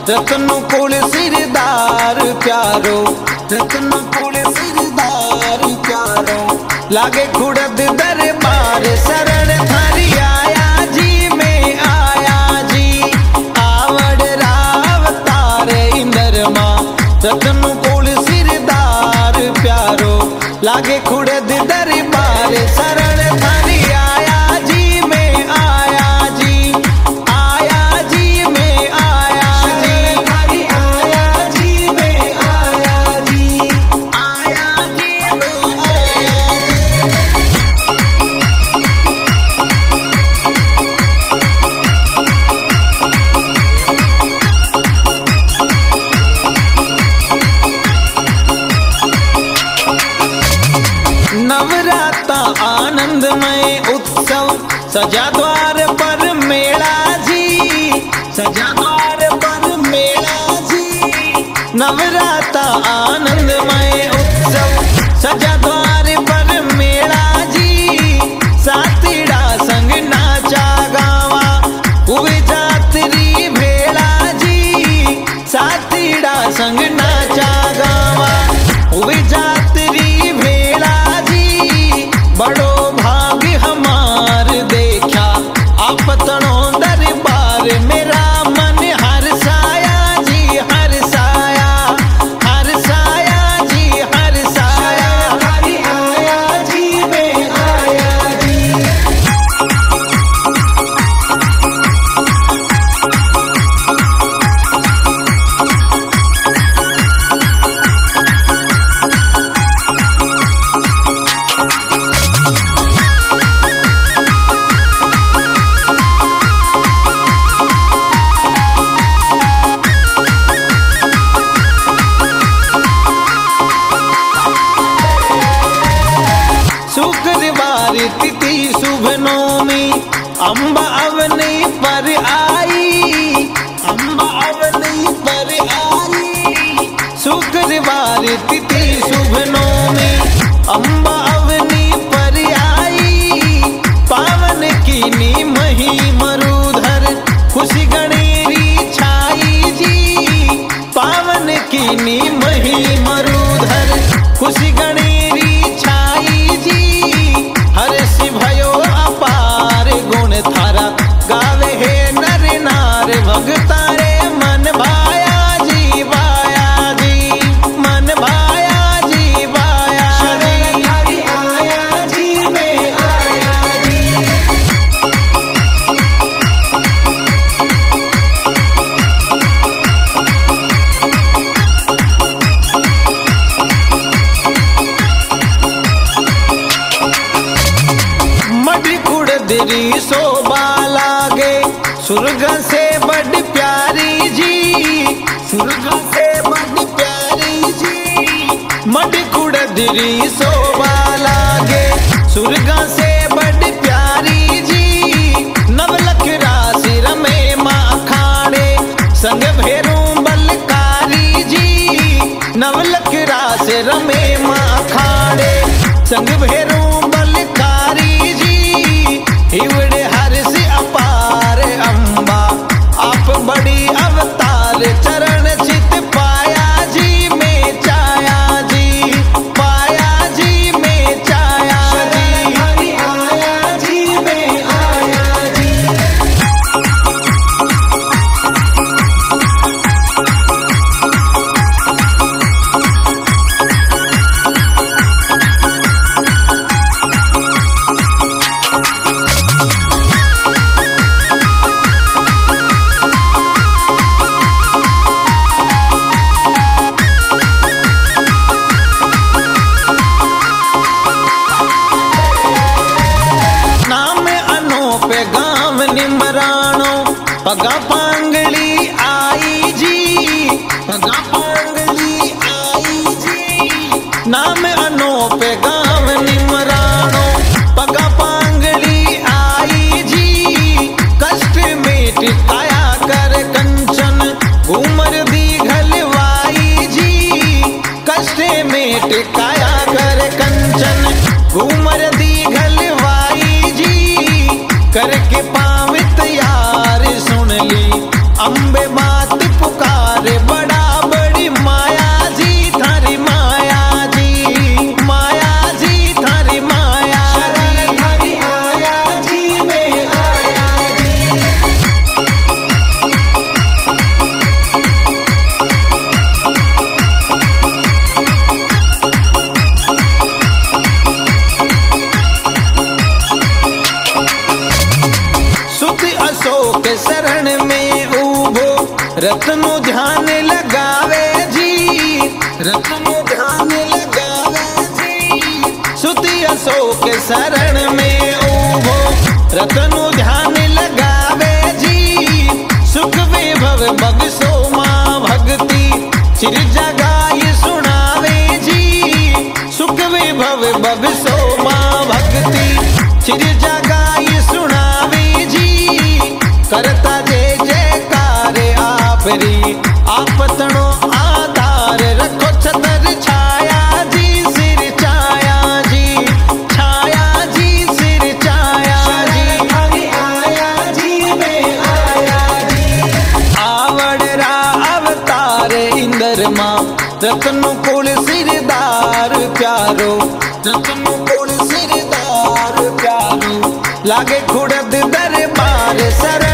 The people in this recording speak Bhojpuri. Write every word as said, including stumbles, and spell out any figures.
रत्नकुल सिरदार प्यारो, रत्नकुल सिरदार प्यारो, लागे खुड़द दरबार शरण थारी आया जी में आया जी, आवड़ रावतार इंदरमा रत्नकुल सिरदार प्यारो, लागे खुड़द दरबार शरण थारी आया जी में आया जी, आया जी में आया जी, थारी आया जी में आया जी, आया जी में आया जी। नवराता आनंदमय उत्सव सजा द्वार पर मेला जी, सजा द्वार पर मेला जी। नवराता आनंदमय उत्सव सजा द्वार पर मेला जी, सातीड़ा संग नाचा गावा हुए जातरी भेड़ा जी, सातीड़ा संग नाचा गावा हुए जातरी भेड़ा जी, बड़ो भाग हमार देखा आपतनों दरबार मेरा मन हर साया जी, हर साया, हर साया जी, हर साया, हरि आया जी में आया जी। शुक्रवार तिथि शुभ नौमी अम्बा अवनी पर आई, अम्बा अवनी पर आई। शुक्रवार तिथि शुभ नौमी अम्बा अवनी पर आई, पावन की नी मही मरुधर खुशी गणेरी छाई जी, पावन की नी मही मरुधर खुशी गणेरी छाई जी, हर्ष भयो अपार गुण थारा गावे हे नर नार भगतारे मन भाया जी, भाया जी, मन भाया जी, भाया जी, हरि आया जी में आया जी। मडी कुड़दरी शोभा लागे सुर्ग से बड़ प्यारी जी, सुर्ग से बड़ प्यारी जी। मडी कुड़दरी शोभा लागे सुर्ग से बड़ प्यारी जी, नवलख राशि रमे माँ खाड़े संग भेरू बलकारी जी, नवलख राशि रमे माँ खाड़े संग भेरू बलकारी जी, हिवड़े हर्ष अपार अम्बा आप बड़ी अवतार चरण चित पाया जी में चाया जी, पाया जी में चाया जी, हरि आया जी में आया जी। पगा पांगली आई जी, पगा पांगली आई जी, नाम अनोप गाँव निमराणो पगा पांगली आई जी, कष्ट मेट काया कर कंचन घूमर दीघल वाई जी, कष्ट मेट काया कर कंचन घूमर दीघल वाई जी, करके पावित यार सुन ली अम्बे बात पुकार। रत्नु ध्यान लगावे जी, रत्नु ध्यान लगावे जी, सुती अशोक शरण में उभो रत्नु ध्यान लगावे जी, सुख विभव बगसो माँ भक्ति चिर जगाई सुनावे जी, सुख विभव बगसो माँ भक्ति चिर जगाई सुनावे जी, करता जय जयकार आपरी आपतनो आधार रखो छतर छाया जी, सिर छाया जी, छाया जी सिर छाया जी, आया जी मैं आया जी, आवड़रा अवतार इंदर माँ रत्नु कुल सिरदार प्यारो, रत्नु कुल सिरदार प्यारो, लागे खुड़द दरबार सर